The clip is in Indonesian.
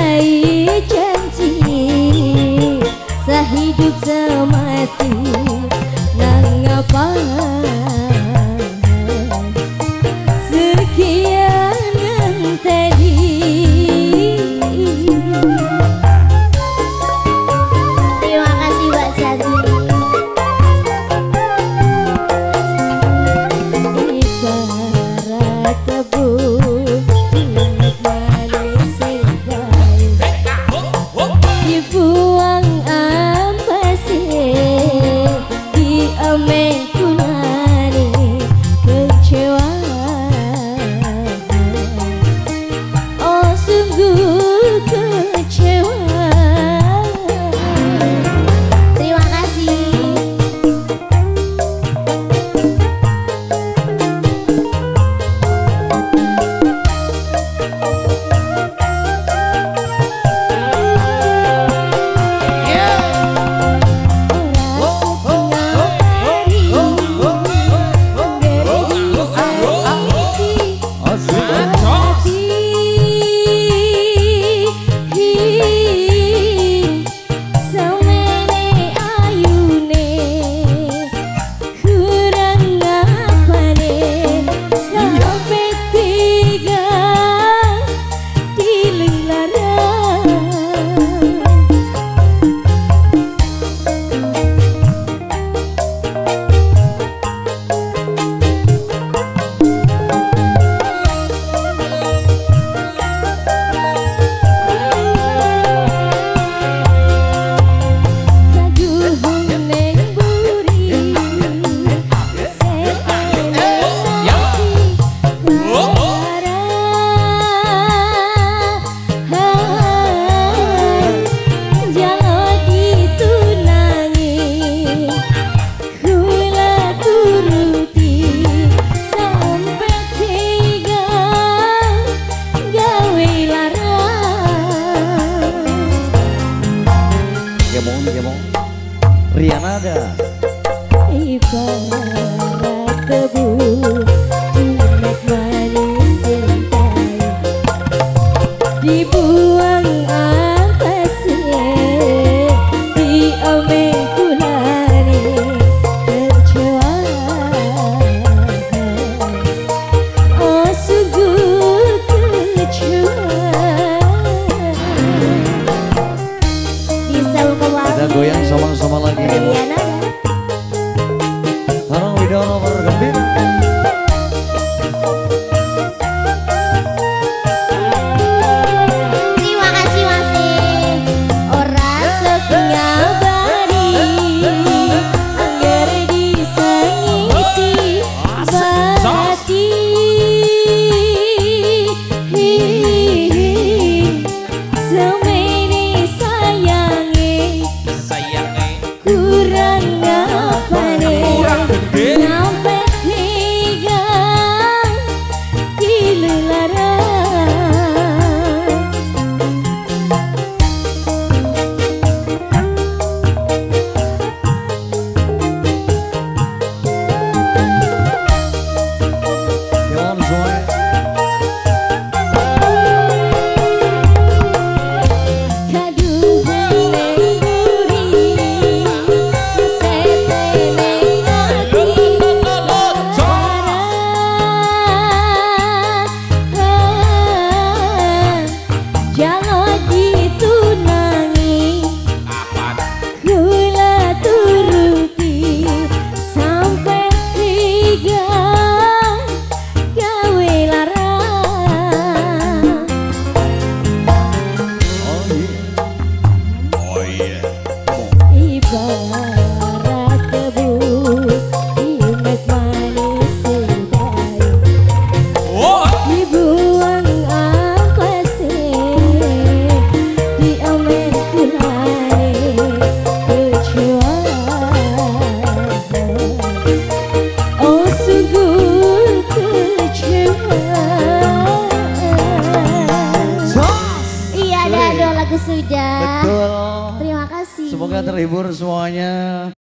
baik janji sehidup semati nang apa sekian yang tadi. Terima kasih Mbak Sati. Ibarat tebu dibuang ampasih diambil kulani kecewa. Oh sungguh kecewa. Terima kasih. Riana ada. Ibarat tebu jinak manis sentai dibuang ampasih diambil kulani kecewa. Oh sungguh kecewa. Ada goyang sama-sama lagi. Harang Widono bergembira. Terima kasih masih orang setengah bari angger disengiti bati semene sayangi kurang apa nih sampai tiga dilarang. Jangan semuanya. Ibarat tebu jinak manis sentai dibuang ampasih diambil kulani kecewa. Oh sungguh kecewa. Iya ada dua lagu sudah. Betul. Terima kasih. Semoga terhibur semuanya.